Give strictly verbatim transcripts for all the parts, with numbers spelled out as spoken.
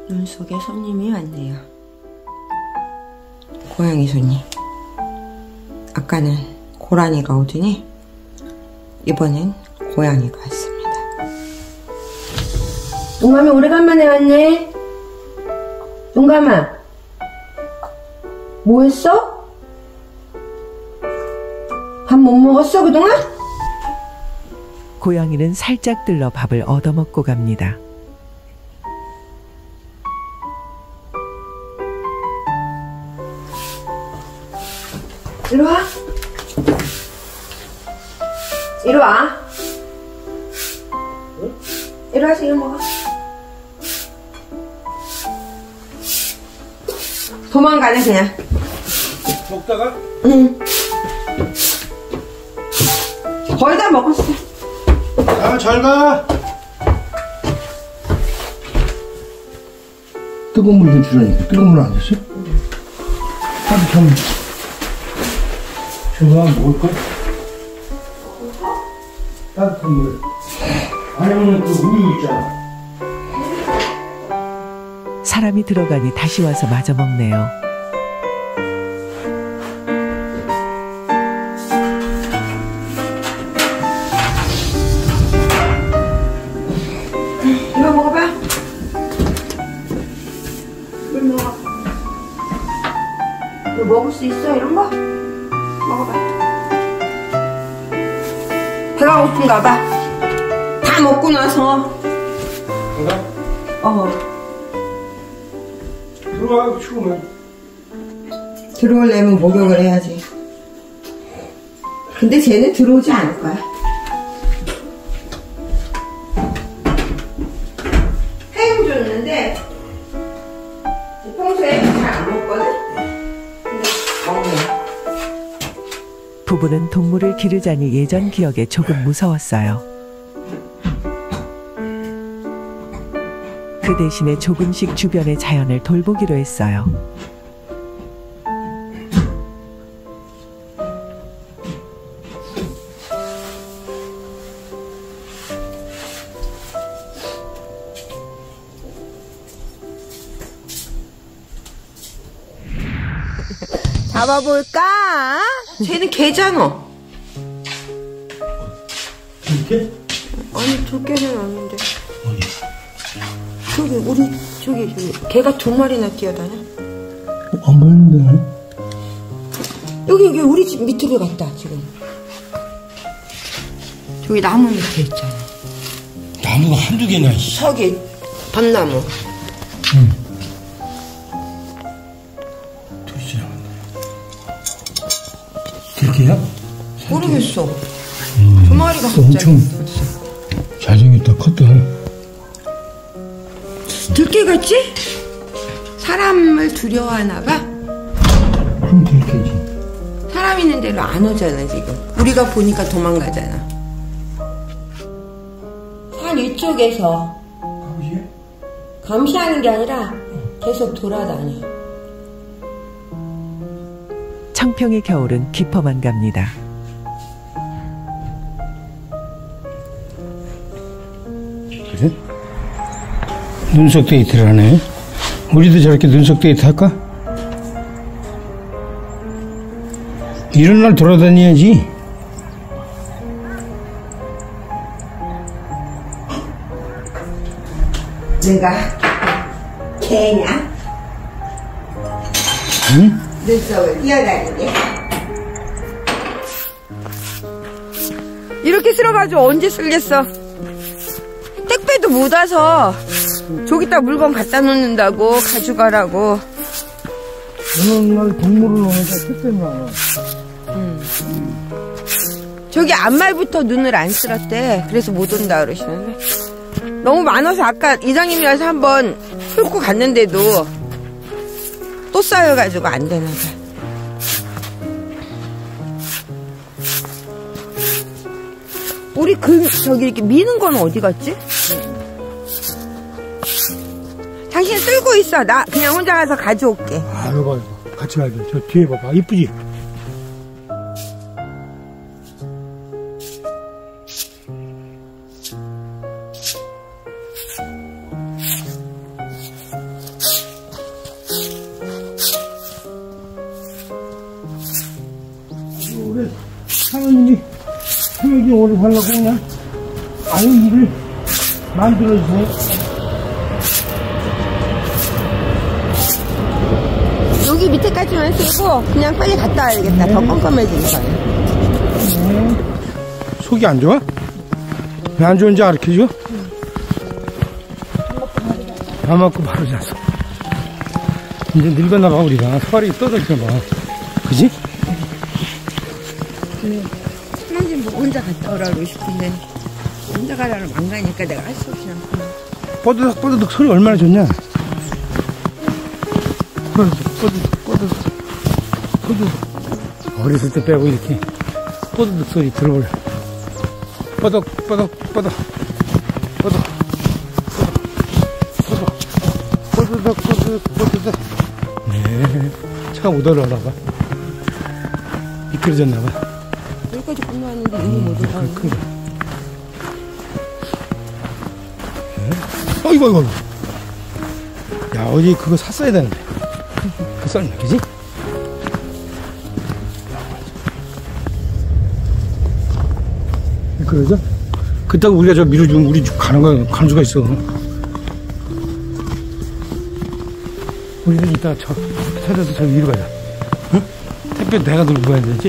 눈 속에 손님이 왔네요. 고양이 손님. 아까는 고라니가 오더니 이번엔 고양이가 왔습니다. 용감이 오래간만에 왔네. 용감아, 뭐 했어? 밥 못 먹었어 그동안? 고양이는 살짝 들러 밥을 얻어먹고 갑니다. 이리 와. 이리 와. 응? 이리 와서 이거 먹어. 도망가네 그냥. 먹다가? 응. 거의 다 먹었어. 아, 잘 가. 뜨거운 물 좀 주라니까. 뜨거운 물 안 됐어? 따뜻한 물. 저거 먹을걸? 따뜻한 물. 아니면 그 우유 있잖아. 사람이 들어가니 다시 와서 마저 먹네요. 이거 먹어봐. 물 먹어. 이거 먹을 수 있어 이런 거? 먹어봐. 배가 고픈가 봐. 다 먹고 나서. 내가? 어. 들어와, 추우면. 들어오려면 목욕을 해야지. 근데 쟤는 들어오지 않을 거야. 햄 줬는데 평소에 잘 안 먹거든? 근데 먹네. 부부는 동물을 기르자니 예전 기억에 조금 무서웠어요. 그 대신에 조금씩 주변의 자연을 돌보기로 했어요. 잡아볼까? 쟤는 개잖아. 이렇게? 아니 저 개는 아닌데. 어디? 저기 우리 저기 저기 개가 두 마리나 뛰어다녀. 안 보이는데. 여기 여기 우리 집 밑으로 갔다 지금. 저기 나무 밑에 있잖아. 나무가 한두 개나 있어. 저기 밤나무. 응. 둘이 지나간다. 들개야? 모르겠어. 음, 두 마리가 엄청 갑자기. 잘생겼다. 컸다. 들개 같지? 사람을 두려워하나 봐. 그럼 들개지. 사람 있는 데로 안 오잖아 지금. 우리가 보니까 도망가잖아. 산 위쪽에서 감시해? 감시하는 게 아니라 계속 돌아다녀. 청평의 겨울은 깊어만 갑니다. 그래? 눈속 데이트를 하네. 우리도 저렇게 눈속 데이트 할까? 이런 날 돌아다녀야지. 내가 개냐? 응? 눈속을 뛰어다니게. 이렇게 쓸어가지고 언제 쓸겠어? 택배도 못 와서 저기다 물건 갖다 놓는다고 가져가라고. 어느 날 동물을 오니까 택배는 안 와. 저기 앞말부터 눈을 안 쓸었대. 그래서 못 온다 그러시는데 너무 많아서 아까 이장님이 와서 한번 훑고 갔는데도 또 쌓여가지고 안 되나 봐. 우리 그 저기 이렇게 미는 건 어디 갔지? 당신 쓸고 있어. 나 그냥 혼자 가서 가져올게. 아, 이거 봐, 이거. 같이 가야 돼. 저 뒤에 봐봐. 이쁘지? 오래 살라고 그냥 아유 일을 만들어주세요. 여기 밑에까지만 쓰고 그냥 빨리 갔다 와야겠다. 네. 더 껌껌해지니까. 네. 속이 안 좋아? 왜 안 좋은지 알려줘? 밥 먹고 바로 잤어. 이제 늙었나봐 우리가. 살이 떨어지나봐. 그지? 편한지 뭐 혼자 갔다 오라고 싶은데 혼자 가라고 안 가니까 내가 할 수 없이 않고. 뽀드득 뽀드득 소리 얼마나 좋냐? 뽀드득 뽀드득 뽀드득 뽀드득. 어렸을 때 빼고 이렇게 뽀드득 소리 들어볼. 뽀득 뽀득 뽀득 뽀득 뽀득 뽀드득 뽀드득 뽀드득. 네, 차가 못 올라가봐. 미끄러졌나봐. 여기까지 건너왔는데 이미 못 올라가. 큰 거. 어이구, 어이구, 어이구. 야, 어디 그거 샀어야 되는데. 그 썰매, 그지? 그러죠? 그따가 우리가 저 밀어주면 우리 집 가는 거, 가는 수가 있어. 우리는 이따가 저, 찾아서 저 위로 가자. 응? 택배 내가 들고 가야 되지?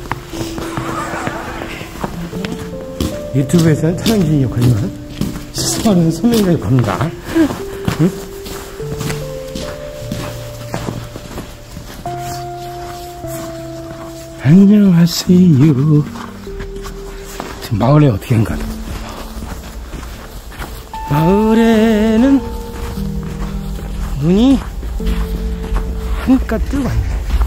유튜브에서는 촬영진이 역할이지만 시스템은 선배님까지 겁니다. 응? 안녕하세요. 지금 마을에 어떻게 한가? 마을에는 눈이 한껏 뜨고 왔네.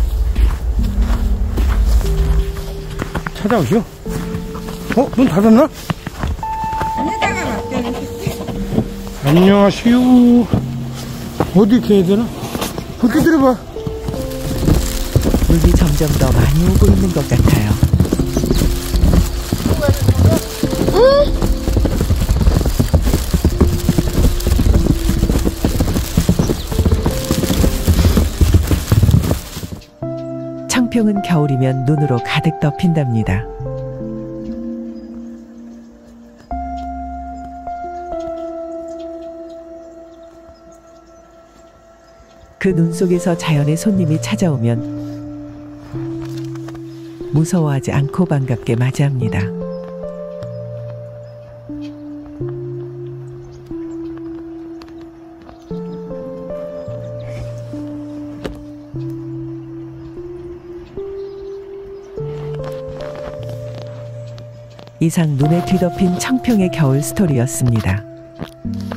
찾아오시오. 어? 문 닫았나? 안에다가 맡겨놓은 안녕하세요. 어디 이렇게 해야 되나? 어디 들어봐. 물이 점점 더 많이 오고 있는 것 같아요. 청평은 겨울이면 눈으로 가득 덮인답니다. 그 눈 속에서 자연의 손님이 찾아오면 무서워하지 않고 반갑게 맞이합니다. 이상 눈에 뒤덮인 청평의 겨울 스토리였습니다.